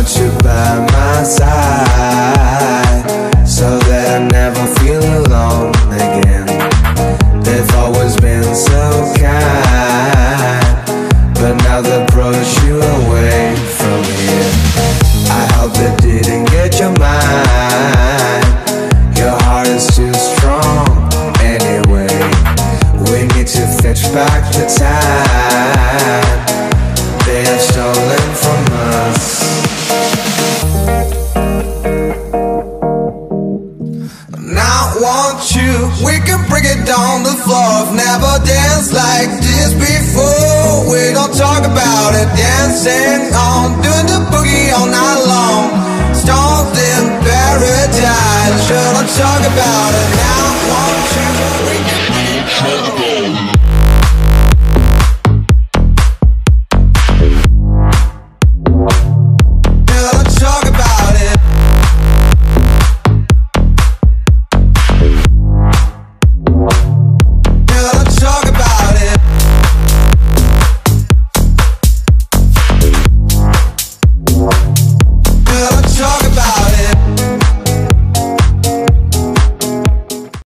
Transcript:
want you by my side, so that I never feel alone again. They've always been so kind, but now they brought you away from here. I hope they didn't get your mind. Your heart is too strong anyway. We need to fetch back the time they have stolen from us. Now I want you, we can break it down the floor. I've never danced like this before. We don't talk about it, dancing on, doing the boogie all night long. Stoned in paradise, sure don't talk about it.